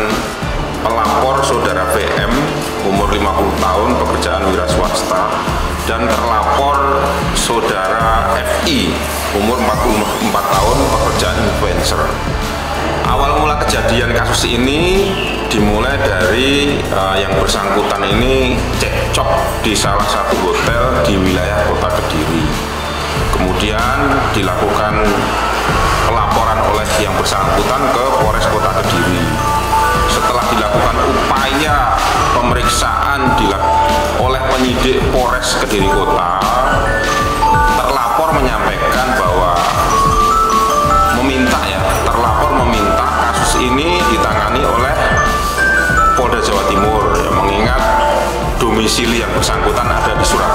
pelapor saudara VM umur 50 tahun pekerjaan wira swasta dan terlapor saudara FI umur 44 tahun pekerjaan influencer. Awal mula kejadian kasus ini dimulai dari yang bersangkutan ini cekcok di salah satu hotel di wilayah Kota Kediri. Kemudian dilakukan pelaporan oleh yang bersangkutan ke Polres Kota Kediri. Setelah dilakukan upaya pemeriksaan oleh penyidik Polres Kediri Kota, terlapor menyampaikan bahwa terlapor meminta kasus ini ditangani oleh Polda Jawa Timur, mengingat domisili yang bersangkutan ada di Surabaya.